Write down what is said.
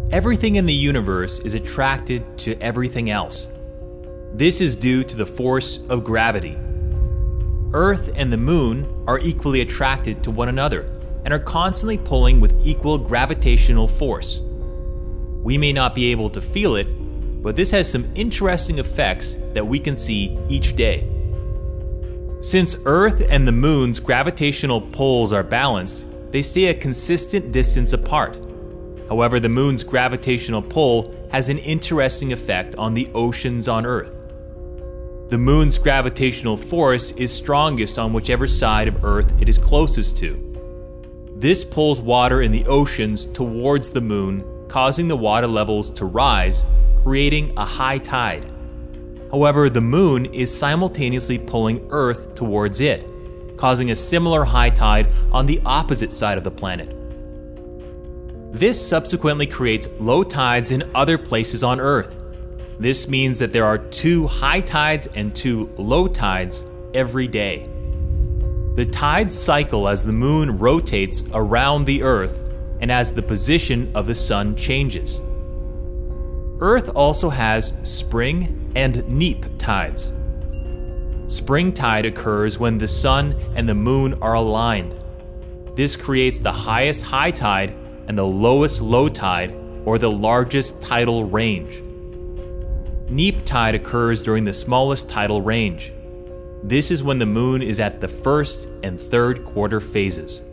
Everything in the universe is attracted to everything else. This is due to the force of gravity. Earth and the Moon are equally attracted to one another and are constantly pulling with equal gravitational force. We may not be able to feel it, but this has some interesting effects that we can see each day. Since Earth and the Moon's gravitational pulls are balanced, they stay a consistent distance apart. However, the Moon's gravitational pull has an interesting effect on the oceans on Earth. The Moon's gravitational force is strongest on whichever side of Earth it is closest to. This pulls water in the oceans towards the Moon, causing the water levels to rise, creating a high tide. However, the Moon is simultaneously pulling Earth towards it, causing a similar high tide on the opposite side of the planet. This subsequently creates low tides in other places on Earth. This means that there are 2 high tides and 2 low tides every day. The tides cycle as the Moon rotates around the Earth and as the position of the Sun changes. Earth also has spring and neap tides. Spring tide occurs when the Sun and the Moon are aligned. This creates the highest high tide and the lowest low tide, or the largest tidal range. Neap tide occurs during the smallest tidal range. This is when the Moon is at the first and third quarter phases.